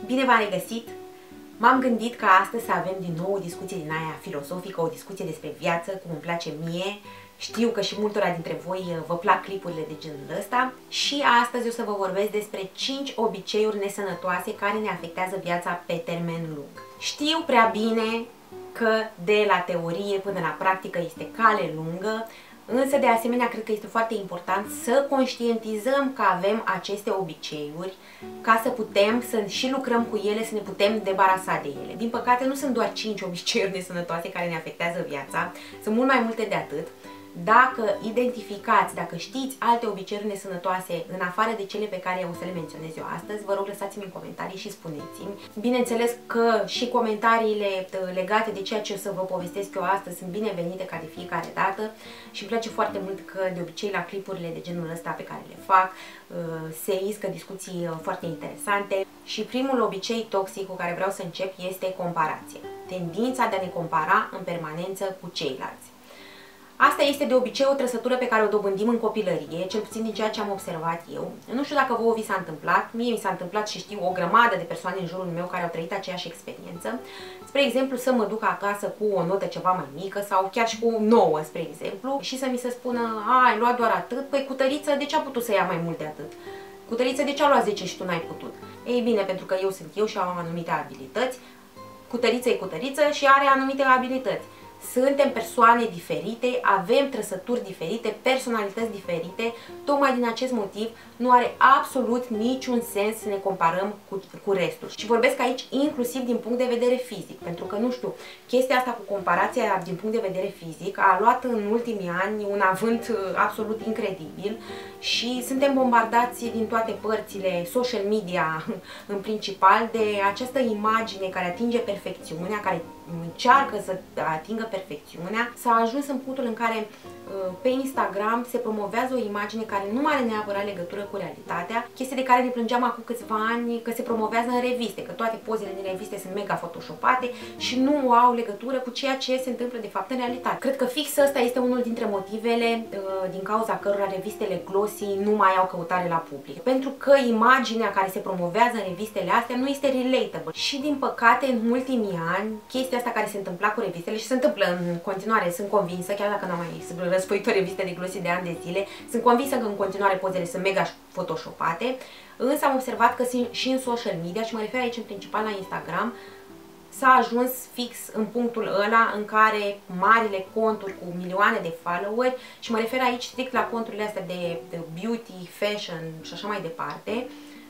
Bine v-am regăsit! M-am gândit ca astăzi să avem din nou o discuție din aia filosofică, o discuție despre viață, cum îmi place mie. Știu că și multora dintre voi vă plac clipurile de genul ăsta și astăzi o să vă vorbesc despre 5 obiceiuri nesănătoase care ne afectează viața pe termen lung. Știu prea bine că de la teorie până la practică este cale lungă, însă de asemenea cred că este foarte important să conștientizăm că avem aceste obiceiuri ca să putem să și lucrăm cu ele, să ne putem debarasa de ele. Din păcate nu sunt doar 5 obiceiuri nesănătoase care ne afectează viața, sunt mult mai multe de atât. Dacă identificați, dacă știți alte obiceiuri nesănătoase în afară de cele pe care o să le menționez eu astăzi, vă rog lăsați-mi în comentarii și spuneți-mi. Bineînțeles că și comentariile legate de ceea ce o să vă povestesc eu astăzi sunt binevenite ca de fiecare dată și îmi place foarte mult că de obicei la clipurile de genul ăsta pe care le fac se iscă discuții foarte interesante. Și primul obicei toxic cu care vreau să încep este comparația. Tendința de a ne compara în permanență cu ceilalți. Asta este de obicei o trăsătură pe care o dobândim în copilărie, cel puțin din ceea ce am observat eu. Nu știu dacă vouă vi s-a întâmplat, mie mi s-a întâmplat și știu o grămadă de persoane în jurul meu care au trăit aceeași experiență. Spre exemplu, să mă duc acasă cu o notă ceva mai mică sau chiar și cu 9, spre exemplu, și să mi se spună, ai luat doar atât, păi Cutăriță de ce a putut să ia mai mult de atât? Cutăriță de ce a luat 10 și tu n-ai putut? Ei bine, pentru că eu sunt eu și am anumite abilități, Cutăriță e Cutăriță și are anumite abilități. Suntem persoane diferite, avem trăsături diferite, personalități diferite, tocmai din acest motiv nu are absolut niciun sens să ne comparăm cu restul. Și vorbesc aici inclusiv din punct de vedere fizic, pentru că, nu știu, chestia asta cu comparația din punct de vedere fizic a luat în ultimii ani un avânt absolut incredibil și suntem bombardați din toate părțile, social media în principal, de această imagine care atinge perfecțiunea, care încearcă să atingă perfecțiunea. S-a ajuns în punctul în care pe Instagram se promovează o imagine care nu are neapărat legătură cu realitatea, chestii de care ne plângeam acum câțiva ani că se promovează în reviste, că toate pozele din reviste sunt mega photoshopate și nu au legătură cu ceea ce se întâmplă de fapt în realitate. Cred că fix ăsta este unul dintre motivele din cauza cărora revistele glossy nu mai au căutare la public. Pentru că imaginea care se promovează în revistele astea nu este relatable. Și din păcate în ultimii ani, chestia asta care se întâmpla cu revistele și se întâmplă în continuare, sunt convinsă, chiar dacă n-am mai răsfoit o revistă de glossy de ani de zile, sunt convinsă că în continuare pozele sunt mega photoshopate, însă am observat că și în social media, și mă refer aici în principal la Instagram, s-a ajuns fix în punctul ăla în care marile conturi cu milioane de followeri, și mă refer aici strict la conturile astea de beauty, fashion și așa mai departe,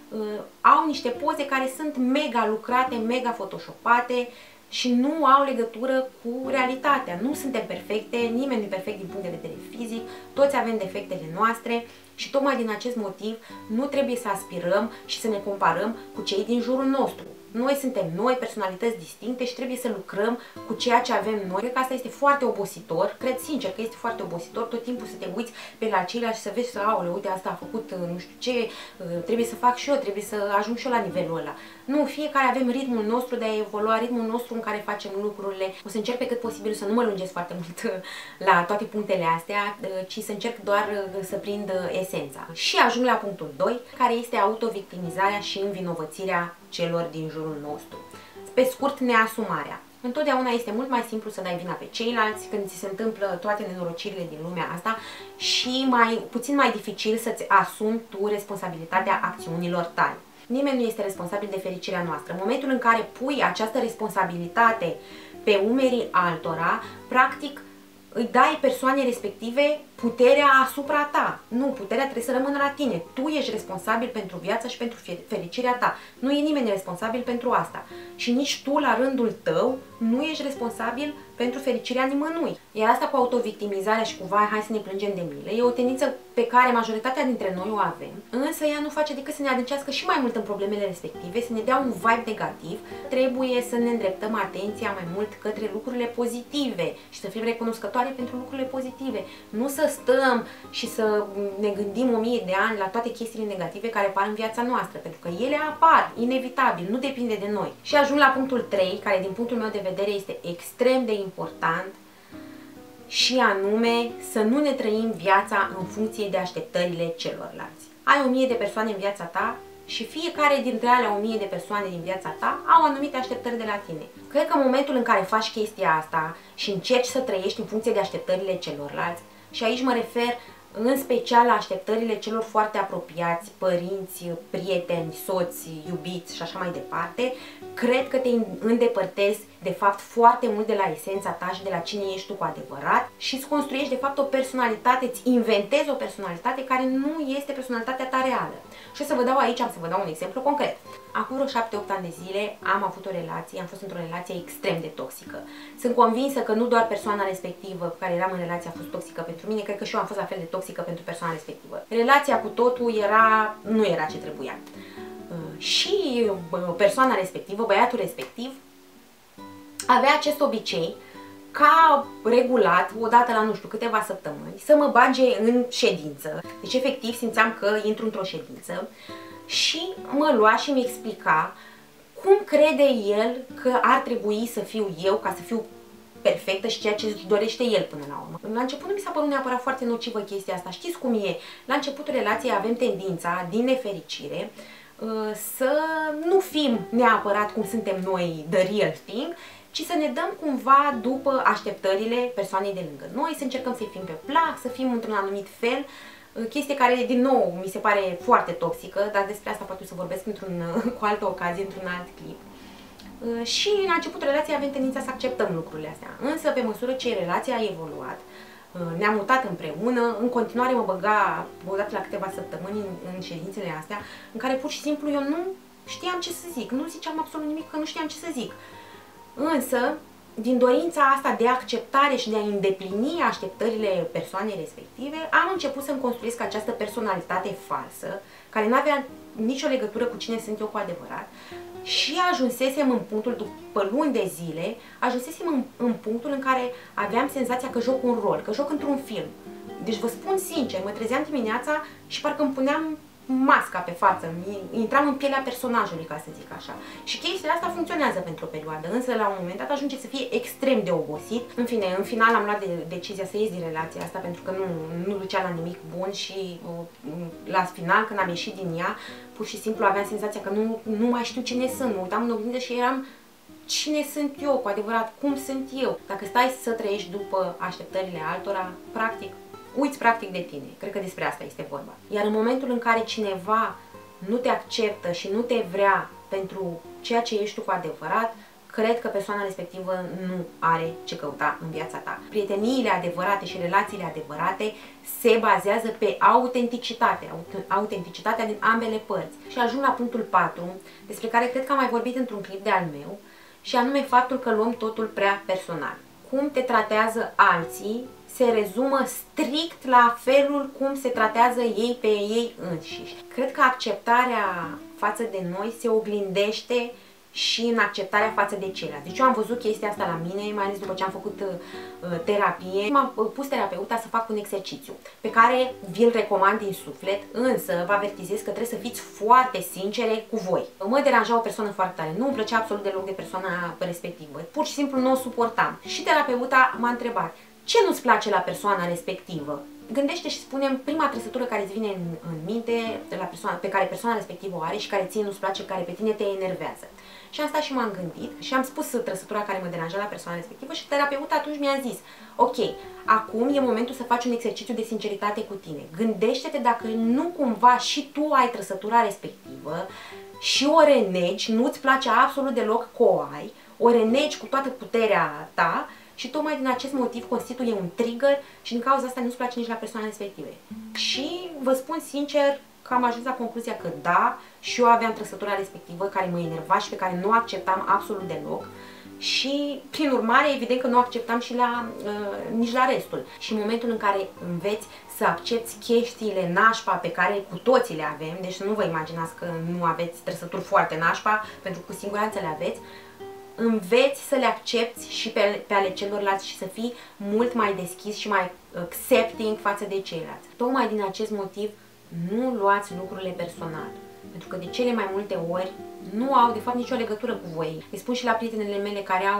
au niște poze care sunt mega lucrate, mega photoshopate și nu au legătură cu realitatea. Nu suntem perfecte, nimeni nu e perfect din punct de vedere fizic, toți avem defectele noastre și tocmai din acest motiv nu trebuie să aspirăm și să ne comparăm cu cei din jurul nostru. Noi suntem noi, personalități distincte și trebuie să lucrăm cu ceea ce avem noi. Cred că asta este foarte obositor, cred sincer că este foarte obositor tot timpul să te uiți pe la ceilalți și să vezi, aoleu, uite, asta a făcut nu știu ce, trebuie să fac și eu, trebuie să ajung și eu la nivelul ăla. Nu, fiecare avem ritmul nostru de a evolua, ritmul nostru în care facem lucrurile. O să încerc pe cât posibil să nu mă lungesc foarte mult la toate punctele astea, ci să încerc doar să prind esența. Și ajung la punctul 2, care este autovictimizarea și învinovățirea celor din jurul nostru. Pe scurt, neasumarea. Întotdeauna este mult mai simplu să dai vina pe ceilalți când ți se întâmplă toate nenorocirile din lumea asta și puțin mai dificil să-ți asumi tu responsabilitatea acțiunilor tale. Nimeni nu este responsabil de fericirea noastră. În momentul în care pui această responsabilitate pe umerii altora, practic îi dai persoanei respective puterea asupra ta. Nu, puterea trebuie să rămână la tine. Tu ești responsabil pentru viața și pentru fericirea ta. Nu e nimeni responsabil pentru asta. Și nici tu, la rândul tău, nu ești responsabil pentru fericirea nimănui. Iar asta cu autovictimizarea și cu vai, hai să ne plângem de milă, e o tendință pe care majoritatea dintre noi o avem, însă ea nu face decât să ne adâncească și mai mult în problemele respective, să ne dea un vibe negativ. Trebuie să ne îndreptăm atenția mai mult către lucrurile pozitive și să fim recunoscătoare pentru lucrurile pozitive. Nu să stăm și să ne gândim 1000 de ani la toate chestiile negative care apar în viața noastră, pentru că ele apar, inevitabil, nu depinde de noi. Și ajung la punctul 3, care din punctul meu de vedere este extrem de important, și anume să nu ne trăim viața în funcție de așteptările celorlalți. Ai 1000 de persoane în viața ta, și fiecare dintre alea 1000 de persoane din viața ta au anumite așteptări de la tine. Cred că în momentul în care faci chestia asta și încerci să trăiești în funcție de așteptările celorlalți, și aici mă refer în special la așteptările celor foarte apropiați, părinți, prieteni, soți, iubiți și așa mai departe, cred că te îndepărtezi de fapt foarte mult de la esența ta și de la cine ești tu cu adevărat și îți construiești de fapt o personalitate, îți inventezi o personalitate care nu este personalitatea ta reală. Și o să vă dau aici, am să vă dau un exemplu concret. Acum vreo 7-8 ani de zile am avut o relație, am fost într-o relație extrem de toxică. Sunt convinsă că nu doar persoana respectivă cu care eram în relație a fost toxică pentru mine, cred că și eu am fost la fel de toxică pentru persoana respectivă. Relația cu totul nu era ce trebuia. Și persoana respectivă, băiatul respectiv, avea acest obicei ca regulat, odată la nu știu câteva săptămâni, să mă bage în ședință. Deci efectiv simțeam că intru într-o ședință și mă lua și mi explica cum crede el că ar trebui să fiu eu ca să fiu perfectă și ceea ce își dorește el până la urmă. La început nu mi s-a părut neapărat foarte nocivă chestia asta. Știți cum e? La începutul relației avem tendința, din nefericire, să nu fim neapărat cum suntem noi, the real thing, ci să ne dăm cumva după așteptările persoanei de lângă noi, să încercăm să-i fim pe plac, să fim într-un anumit fel, chestie care, din nou, mi se pare foarte toxică, dar despre asta poate să vorbesc cu altă ocazie, într-un alt clip. Și la începutul relației avem tendința să acceptăm lucrurile astea, însă pe măsură ce relația a evoluat, ne-am mutat împreună, în continuare mă băga odată la câteva săptămâni în ședințele astea, în care pur și simplu eu nu știam ce să zic, nu ziceam absolut nimic, că nu știam ce să zic. Însă, din dorința asta de acceptare și de a îndeplini așteptările persoanei respective, am început să-mi construiesc această personalitate falsă, care nu avea nicio legătură cu cine sunt eu cu adevărat, și ajunsesem în punctul, după luni de zile, ajunsesem în punctul în care aveam senzația că joc un rol, că joc într-un film. Deci vă spun sincer, mă trezeam dimineața și parcă îmi puneam masca pe față, intram în pielea personajului, ca să zic așa. Și chestia asta funcționează pentru o perioadă, însă la un moment dat ajunge să fie extrem de obosit. În fine, în final am luat decizia să ies din relația asta pentru că nu ducea la nimic bun și la final, când am ieșit din ea, pur și simplu aveam senzația că nu mai știu cine sunt. Mă uitam în oglindă și eram cine sunt eu, cu adevărat, cum sunt eu. Dacă stai să trăiești după așteptările altora, practic, uiți practic de tine. Cred că despre asta este vorba. Iar în momentul în care cineva nu te acceptă și nu te vrea pentru ceea ce ești tu cu adevărat, cred că persoana respectivă nu are ce căuta în viața ta. Prieteniile adevărate și relațiile adevărate se bazează pe autenticitate, autenticitatea din ambele părți. Și ajung la punctul 4, despre care cred că am mai vorbit într-un clip de al meu, și anume faptul că luăm totul prea personal. Cum te tratează alții se rezumă strict la felul cum se tratează ei pe ei înșiși. Cred că acceptarea față de noi se oglindește și în acceptarea față de ceilalți. Deci eu am văzut chestia asta la mine, mai ales după ce am făcut terapie. M-a pus terapeuta să fac un exercițiu pe care vi-l recomand din suflet, însă vă avertizez că trebuie să fiți foarte sincere cu voi. Mă deranja o persoană foarte tare, nu îmi plăcea absolut deloc de persoana respectivă, pur și simplu nu o suportam. Și terapeuta m-a întrebat: ce nu-ți place la persoana respectivă? Gândește și spune prima trăsătură care îți vine în minte pe care persoana respectivă o are și care ție nu-ți place, care pe tine te enervează. Și am stat și m-am gândit și am spus trăsătura care mă deranja la persoana respectivă și terapeuta atunci mi-a zis: ok, acum e momentul să faci un exercițiu de sinceritate cu tine. Gândește-te dacă nu cumva și tu ai trăsătura respectivă și o renegi, nu-ți place absolut deloc că o ai, o renegi cu toată puterea ta și tocmai din acest motiv constituie un trigger și din cauza asta nu-ți place nici la persoana respective. Și vă spun sincer că am ajuns la concluzia că da, și eu aveam trăsătura respectivă care mă enerva și pe care nu o acceptam absolut deloc și, prin urmare, evident că nu o acceptam și nici la restul. Și în momentul în care înveți să accepti chestiile nașpa pe care cu toții le avem, deci nu vă imaginați că nu aveți trăsături foarte nașpa, pentru că cu siguranță le aveți, înveți să le accepti și pe ale celorlalți și să fii mult mai deschis și mai accepting față de ceilalți. Tocmai din acest motiv, nu luați lucrurile personal. Pentru că de cele mai multe ori nu au de fapt nicio legătură cu voi. Îi spun și la prietenele mele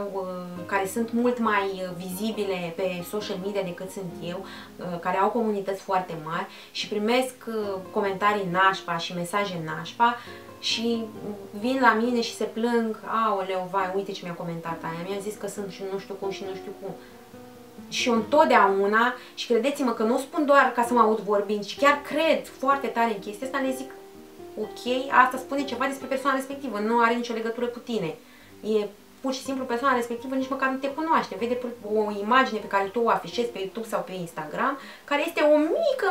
care sunt mult mai vizibile pe social media decât sunt eu, care au comunități foarte mari și primesc comentarii nașpa și mesaje nașpa și vin la mine și se plâng: aoleu, vai, uite ce mi-a comentat aia, mi-a zis că sunt și nu știu cum și nu știu cum. Și eu întotdeauna, și credeți-mă că nu o spun doar ca să mă aud vorbind, ci chiar cred foarte tare în chestia asta, le zic: ok, asta spune ceva despre persoana respectivă, nu are nicio legătură cu tine. E pur și simplu persoana respectivă nici măcar nu te cunoaște. Vede o imagine pe care tu o afișezi pe YouTube sau pe Instagram, care este o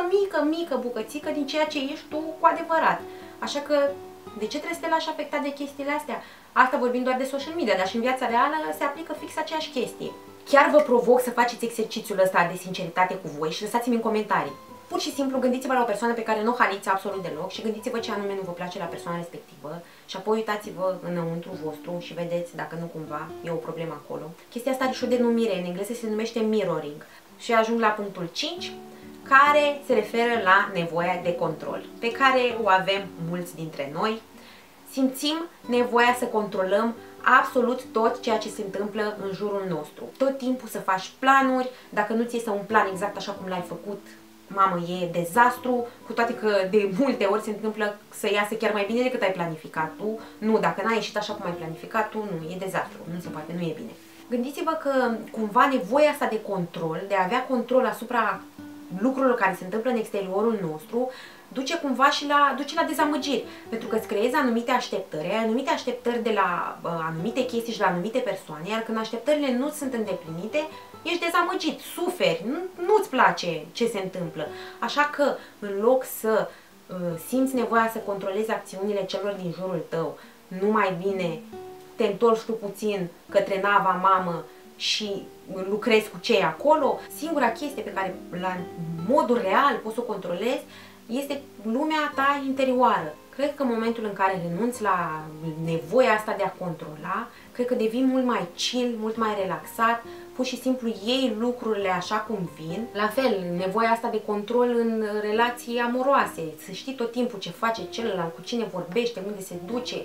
mică bucățică din ceea ce ești tu cu adevărat. Așa că, de ce trebuie să te lași afectat de chestiile astea? Asta vorbim doar de social media, dar și în viața reală se aplică fix aceeași chestie. Chiar vă provoc să faceți exercițiul ăsta de sinceritate cu voi și lăsați-mi în comentarii. Pur și simplu gândiți-vă la o persoană pe care nu o haliți absolut deloc și gândiți-vă ce anume nu vă place la persoana respectivă și apoi uitați-vă înăuntru vostru și vedeți dacă nu cumva e o problemă acolo. Chestia asta are și o denumire, în engleză se numește mirroring. Și ajung la punctul 5, care se referă la nevoia de control, pe care o avem mulți dintre noi. Simțim nevoia să controlăm absolut tot ceea ce se întâmplă în jurul nostru. Tot timpul să faci planuri, dacă nu ți iese un plan exact așa cum l-ai făcut, mamă, e dezastru, cu toate că de multe ori se întâmplă să iasă chiar mai bine decât ai planificat tu. Nu, dacă n-ai ieșit așa cum ai planificat tu, nu, e dezastru, nu se poate, nu e bine. Gândiți-vă că cumva nevoia asta de control, de a avea control asupra lucrurilor care se întâmplă în exteriorul nostru, duce cumva și duce la dezamăgiri, pentru că îți creezi anumite așteptări de la anumite chestii și la anumite persoane, iar când așteptările nu sunt îndeplinite, ești dezamăgit, suferi, nu-ți place ce se întâmplă. Așa că, în loc să simți nevoia să controlezi acțiunile celor din jurul tău, nu mai bine te întorci tu puțin către nava mamă și lucrezi cu cei acolo. Singura chestie pe care la modul real poți să o controlezi este lumea ta interioară. Cred că în momentul în care renunți la nevoia asta de a controla, cred că devii mult mai chill, mult mai relaxat, pur și simplu iei lucrurile așa cum vin. La fel, nevoia asta de control în relații amoroase, să știi tot timpul ce face celălalt, cu cine vorbește, unde se duce.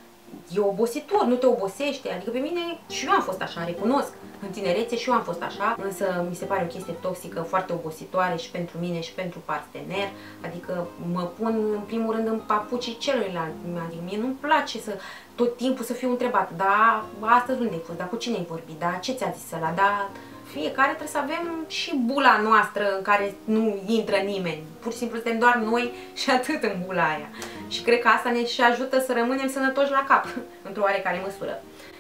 E obositor, nu te obosește, adică pe mine și eu am fost așa, recunosc, în tinerețe și eu am fost așa, însă mi se pare o chestie toxică, foarte obositoare și pentru mine și pentru partener, adică mă pun în primul rând în papucii celuilalt, adică mie nu-mi place să tot timpul să fiu întrebat: da, astăzi unde ai fost, da, cu cine ai vorbit, da, ce ți-a zis ăla, da. Fiecare trebuie să avem și bula noastră în care nu intră nimeni. Pur și simplu suntem doar noi și atât în bula aia. Și cred că asta ne și ajută să rămânem sănătoși la cap, într-o oarecare măsură.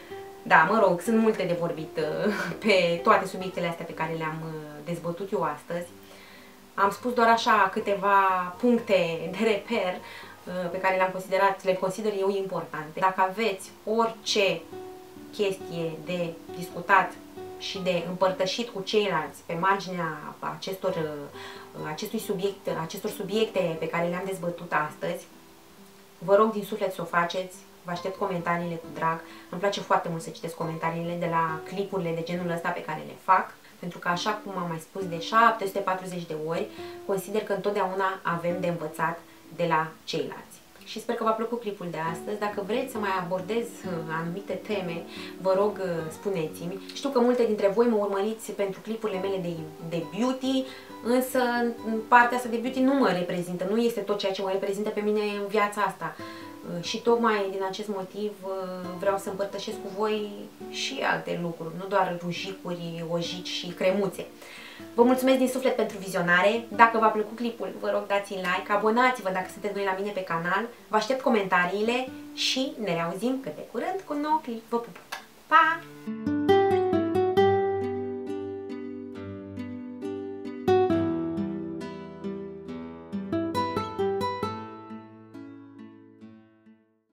Da, mă rog, sunt multe de vorbit pe toate subiectele astea pe care le-am dezbătut eu astăzi. Am spus doar așa câteva puncte de reper pe care le consider eu importante. Dacă aveți orice chestie de discutat și de împărtășit cu ceilalți pe marginea acestor subiecte pe care le-am dezbătut astăzi, vă rog din suflet să o faceți. Vă aștept comentariile cu drag. Îmi place foarte mult să citesc comentariile de la clipurile de genul ăsta pe care le fac, pentru că, așa cum am mai spus de 740 de ori, consider că întotdeauna avem de învățat de la ceilalți. Și sper că v-a plăcut clipul de astăzi. Dacă vreți să mai abordez anumite teme, vă rog, spuneți-mi. Știu că multe dintre voi mă urmăriți pentru clipurile mele de beauty, însă partea asta de beauty nu mă reprezintă, nu este tot ceea ce mă reprezintă pe mine în viața asta. Și tocmai din acest motiv vreau să împărtășesc cu voi și alte lucruri, nu doar rujicuri, ojici și cremuțe. Vă mulțumesc din suflet pentru vizionare. Dacă v-a plăcut clipul, vă rog, dați un like, abonați-vă dacă sunteți noi la mine pe canal, vă aștept comentariile și ne reauzim cât de curând cu un nou clip. Vă pup! Pa!